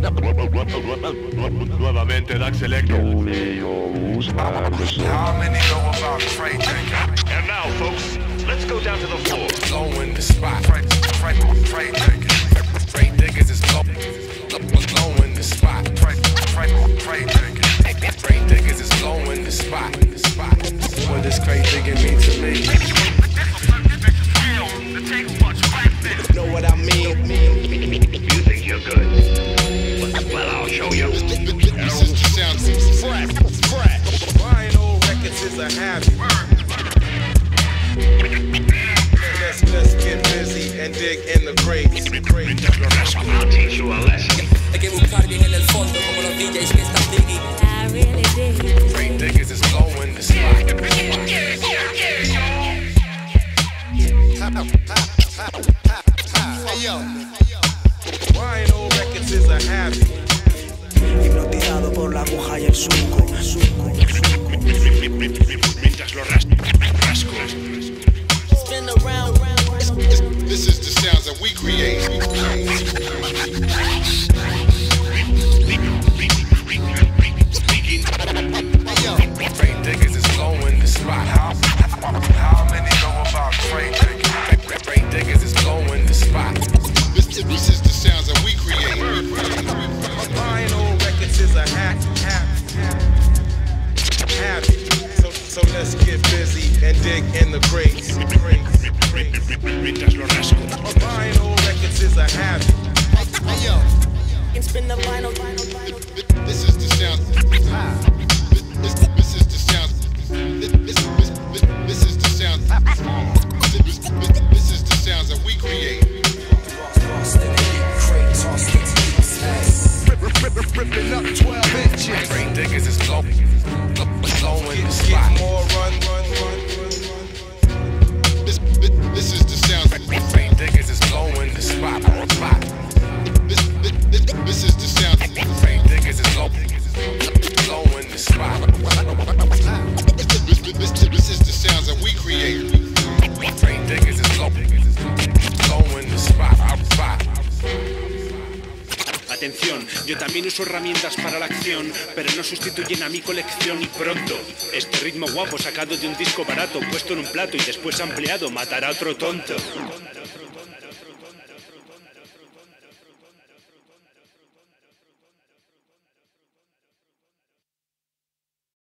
Nuevamente Dax Selector. How many know about Trey Jenkins? And now, folks, let's go down to the floor. Blowing the spot. Trey Jenkins. Trey Jenkins is blowing the spot. Trey Jenkins. Trey Jenkins is blowing the spot. What does Trey Jenkins mean to me? Know what I mean? You think you're good? Well, I'll show you. This is the sound. Fresh. Vinyl records is a habit. Let's get busy and dig in the crates. I'll teach you a lesson. Hay que buscar bien en el fondo como los DJs que están digging. I really dig. Trey Jenkins is blowing the spot. Hey yo, Vinyl records is a habit. Hipnotizado por la aguja y el surco. Mientras lo rasco. Spin around. This is the sounds that we create. Hey yo, Trey Jenkins is blowing the spot. How many know about Trey Jenkins? Trey Jenkins is blowing the spot. This is the sounds that we create. Vinyl records is a habit. So let's get busy and dig in the crates. Mientras lo rasco. Vinyl records is a habit. Hey yo, And spin the vinyl. this is the sound. This is the sound. This is the sound. This is the sounds that we create. Ripping up 12 inches. Trey Jenkins is blowing the spot. More run. This is the sound. Trey Jenkins is blowing the spot. This is the sound. Trey Jenkins is blowing the spot. This is the sounds that we create. Trey Jenkins is blowing the spot. Atención, yo también uso herramientas para la acción, pero no sustituyen a mi colección y pronto. Este ritmo guapo sacado de un disco barato, puesto en un plato y después ampliado, matará a otro tonto.